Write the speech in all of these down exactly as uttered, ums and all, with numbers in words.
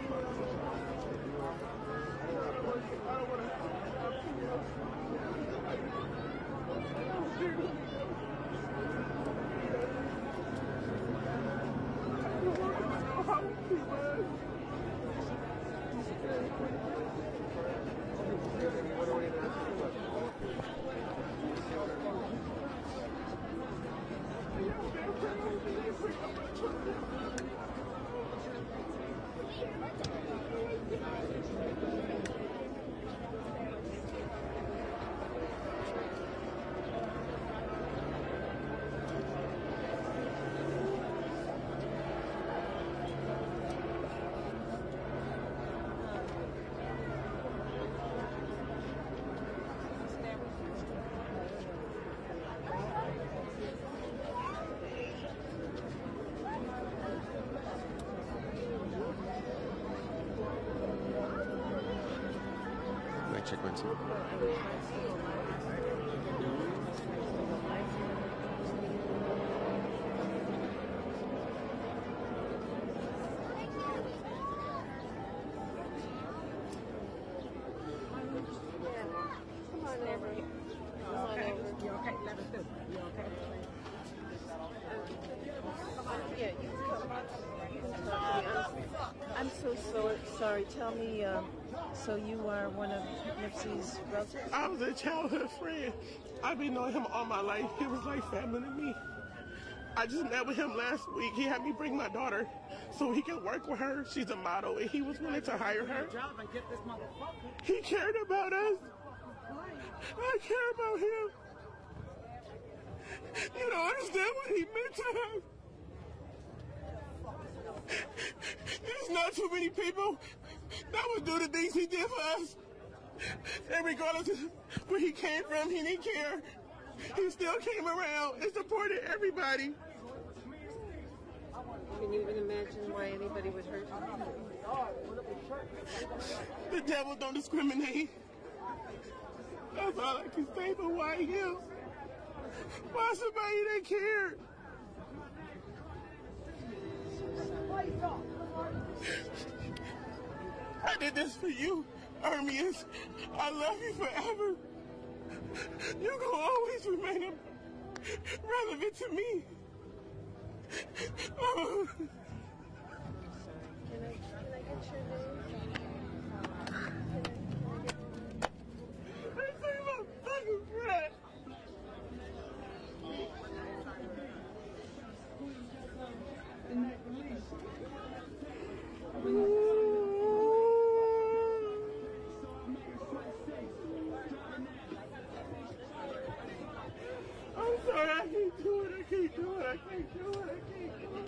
Check one, two. I'm so, so sorry. Tell me, um, so you are one of Nipsey's relatives? I was a childhood friend. I've been knowing him all my life. He was like family to me. I just met with him last week. He had me bring my daughter so he can work with her. She's a model, and he was willing to hire her. He cared about us. I care about him. You don't understand what he meant to us. There's not too many people that would do the things he did for us. And regardless of where he came from, he didn't care. He still came around and supported everybody. Can you even imagine why anybody would hurt him? The devil don't discriminate. That's all I can say, but why him? Why somebody that cared? I did this for you, Ermias. I love you forever. You're going to always remain relevant to me. Oh. Can I, can I get your name? I see my fucking friend. I'm sorry, I can't do it, I can't do it, I can't do it, I can't do it.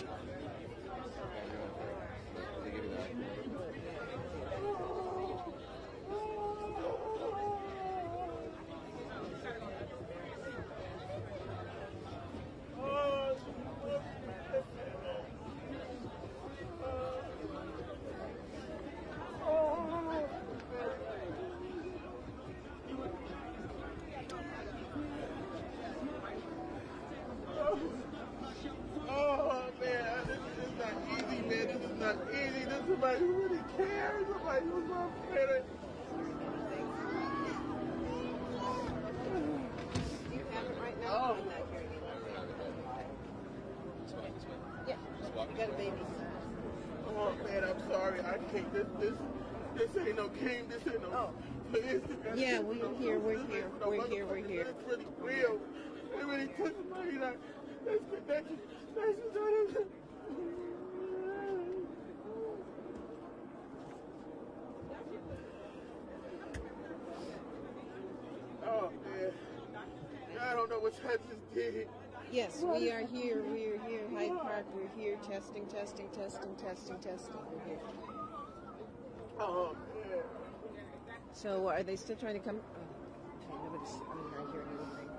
Oh man, this is not easy, man. This is not easy. This is somebody who really cares. Somebody who's not better. Do you have it right now? Oh. I'm not hearing it. Yeah, you got a baby. Oh man, I'm sorry. I can't. This this this ain't no game. This ain't no. Oh. This, Yeah, we're here. We're here. We're here. We're here. It's really real. It really took somebody that that's connected. That's just Oh man, I don't know what Texas did. Yes, we are here. We are here. Hyde Park. We're here. Testing, testing, testing, testing, testing. We're here. Oh man. So, are they still trying to come? Oh, okay, nobody's. I'm not hearing anything.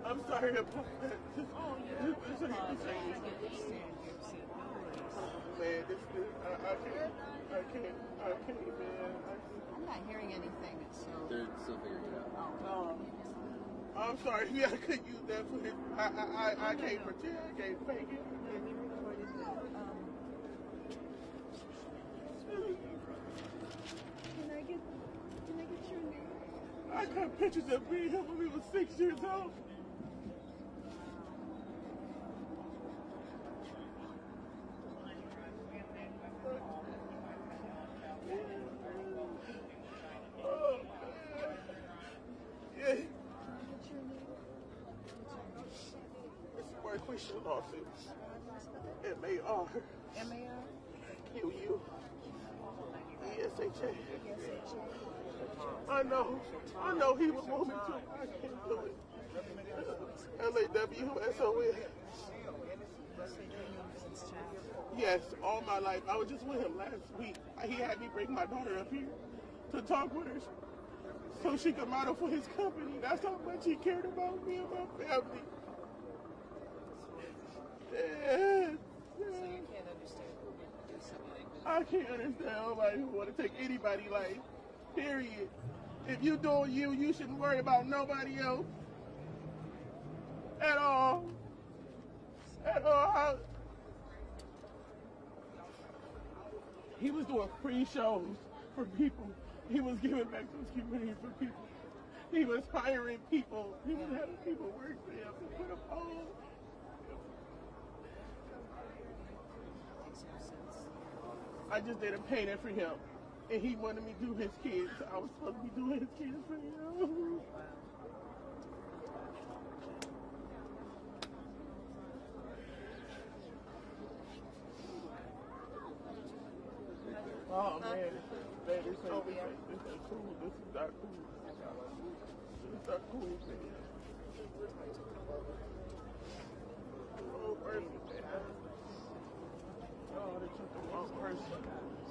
I'm sorry about that. Oh, you don't apologize. I understand. Man, this is, I, I can't, I can't, I can't, man. I, I'm not hearing anything, so. They're still figuring it out. um, I'm sorry, yeah, I couldn't use that footage. I, I, I, I can't pretend, I can't fake it. Yeah, we recorded that. Um, can I get, can I get your name? I got pictures of me and him when we was six years old. Oh, man. Yeah. What's your name? It's Marquisha Lawson. M A R M A R? Q U E S H A. Yes, H A. I know. I know he would want me to. I can't do it. L A W S O N. Yes, all my life. I was just with him last week. He had me bring my daughter up here to talk with her so she could model for his company. That's how much he cared about me and my family. Yeah. So you can't understand who would do something like that? I can't understand nobody who want to take anybody's life. Period. If you doing you, you shouldn't worry about nobody else. At all. At all. I, he was doing free shows for people. He was giving back to his community for people. He was hiring people. He was having people work for him to put them on. I just did a painting for him, and he wanted me to do his kids. I was supposed to be doing his kids for him. Oh man, man, this ain't, this ain't, this ain't cool. This is not cool. This is not cool, man. Oh, person. Oh, they took the wrong person.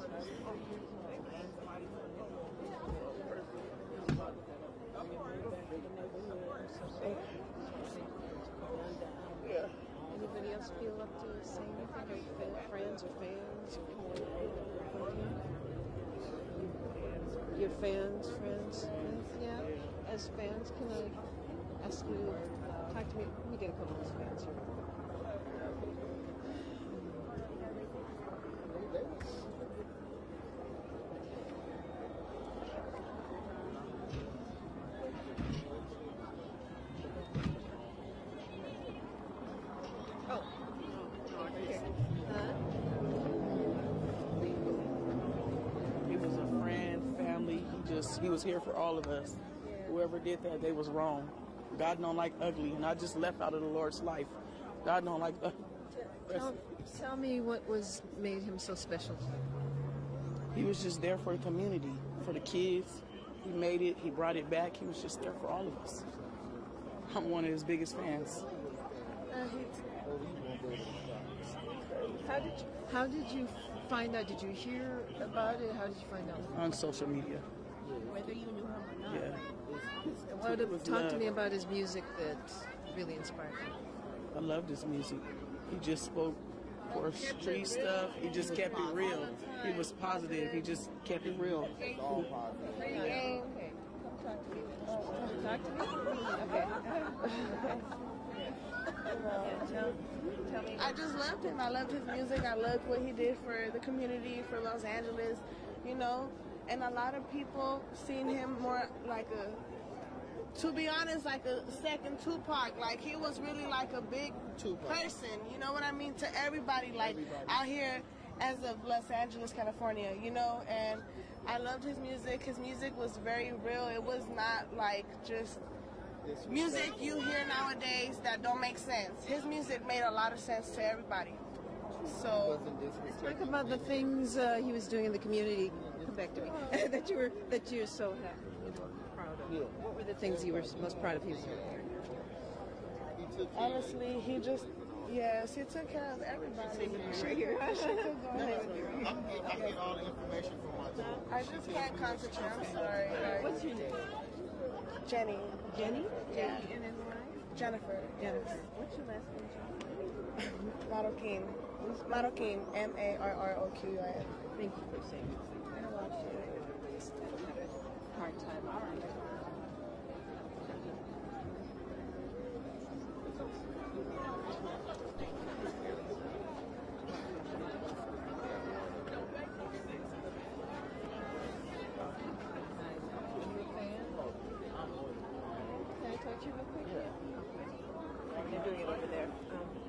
Yeah. Anybody else feel up to say anything? Or fa- friends or fans? Your fans, friends, friends, yeah. As fans, can I ask you to talk to me? Let me get a couple of fans here. Oh. Okay. Huh? He was a friend, family. He just he was here for all of us. Whoever did that, they was wrong. God don't like ugly, and I just left out of the Lord's life. God don't like ugly. Tell, tell me what was made him so special. He was just there for the community, for the kids. He made it. He brought it back. He was just there for all of us. I'm one of his biggest fans. Uh, how did you, how did you find out? Did you hear about it? How did you find out? On social media. Whether you knew him or not. Yeah. What, It was talk love. to me about his music that really inspired you. I loved his music. He just spoke for street stuff. He just kept it real. He was positive. He just kept it real. Okay. Okay. Come talk to me. Talk to me? Okay. Yeah, tell, tell me. I just loved him. I loved his music. I loved what he did for the community, for Los Angeles, you know. And a lot of people seen him more like a, to be honest, like a second Tupac. Like he was really like a big Tupac person, you know what I mean? To everybody, like everybody out here as of Los Angeles, California, you know. And I loved his music. His music was very real. It was not like just music you hear nowadays that don't make sense. His music made a lot of sense to everybody. So Talk about the things uh, he was doing in the community. Come back to me. that you were that you're so happy, you know, proud of. Yeah. What were the things you were most proud of he was doing? honestly, he just, yes, he took care of everybody. Right here. She could go ahead. I'm getting all the information from my tour. I just can't concentrate. I'm sorry. Like, What's your name? Jenny. Jenny? Yeah. And then Jennifer. Jennifer. What's your last name, Jennifer? Marroquin. Marroquin. M A R R O Q I N. Thank you for saying that. Hard time. Can I talk to you real quick? They're doing it over there.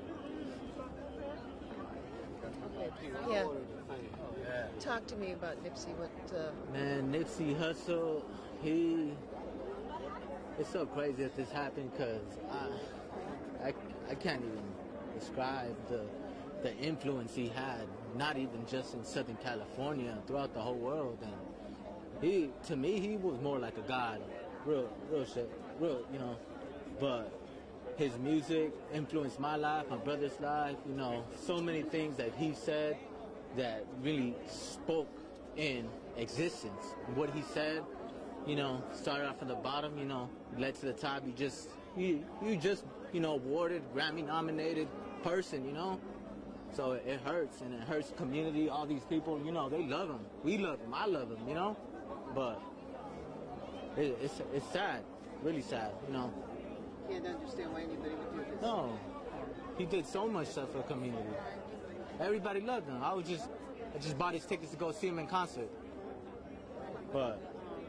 Um, yeah. Talk to me about Nipsey. What? Uh, Man, Nipsey Hussle, he. It's so crazy that this happened because I, I, I can't even describe the, the influence he had. Not even just in Southern California, throughout the whole world. And he, to me, he was more like a god, real, real shit, real, you know. But his music influenced my life, my brother's life. You know, so many things that he said that really spoke in existence. What he said, you know, started off from the bottom, you know, led to the top. You just, you, you just, you know, awarded, Grammy nominated person, you know. So it hurts, and it hurts community, all these people, you know, they love him. We love him, I love him, you know. But it, it's, it's sad, really sad, you know. can't understand why anybody would do this. No, he did so much stuff for the community. Everybody loved him. I was just, I just bought his tickets to go see him in concert. But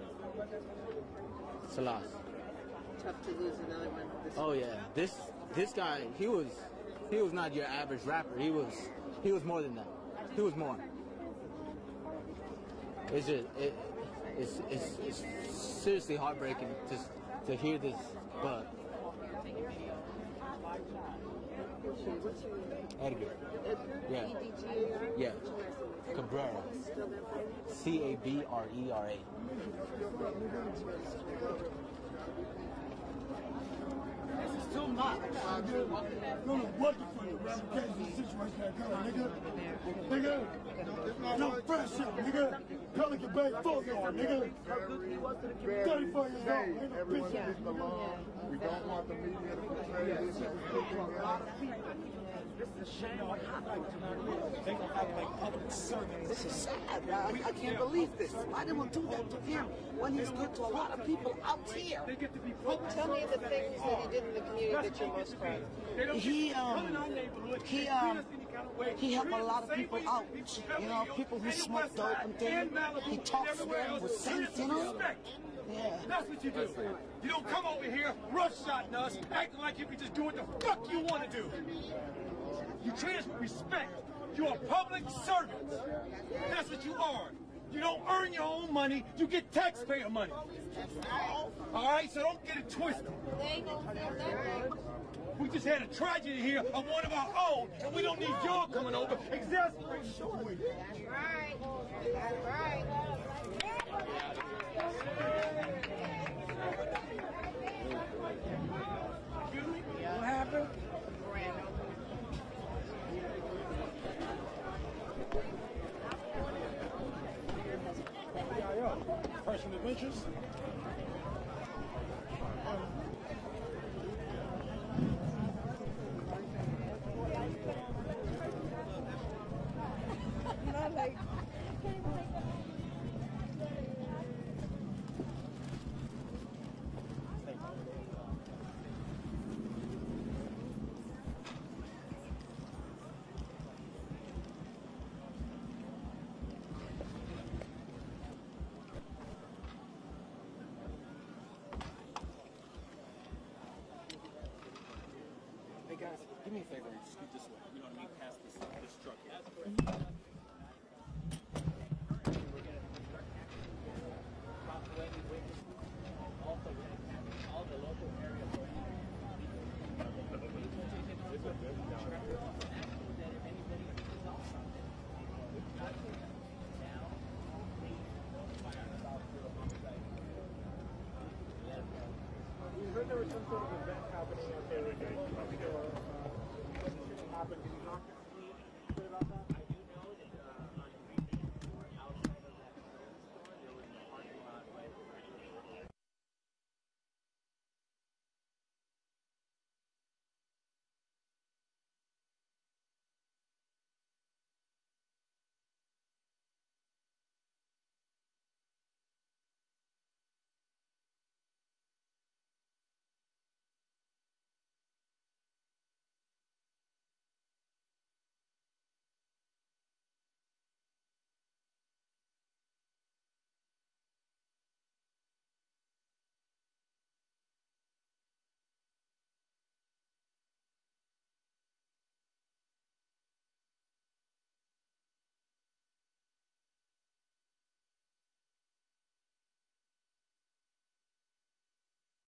it's a loss. Tough to lose another one. This Oh yeah, this this guy, he was, he was not your average rapper. He was, he was more than that. He was more. It's just, it, it's, it's, it's seriously heartbreaking just to hear this. But What's your name? Edgar. Edgar? Yeah. E D G A R? Yeah. What's your last name? Cabrera. Spell that for me. C A B R E R A. This is too much. No, no, what the fuck? The ramifications situation that coming, nigga. Nigga. No fresh shit, nigga. Pelican Bay full yard, nigga. thirty-four years old, nigga. Bitch ass. We don't want the media to portray this as This is a shame. They gonna act like public servants. This is sad, man. I can't believe this. Why they would do that to him when he's good to a lot of people out here? They get to be public Tell me the things that he did in the community that you're most proud of. He um he um he helped a lot of people out. You know, people who smoke dope and things. He talks to them with sense, you know. Yeah. That's what you do. You don't come over here roughshotting us, acting like you can just do what the fuck you want to do. You treat us with respect. You're a public servant. That's what you are. You don't earn your own money. You get taxpayer money. All right, so don't get it twisted. We just had a tragedy here of one of our own, and we don't need y'all coming over exasperating. That's right. That's right. What happened? Personal adventures. Not like. Hey guys, do me a favor and scoot this way. You know what I mean? Past this, this truck here.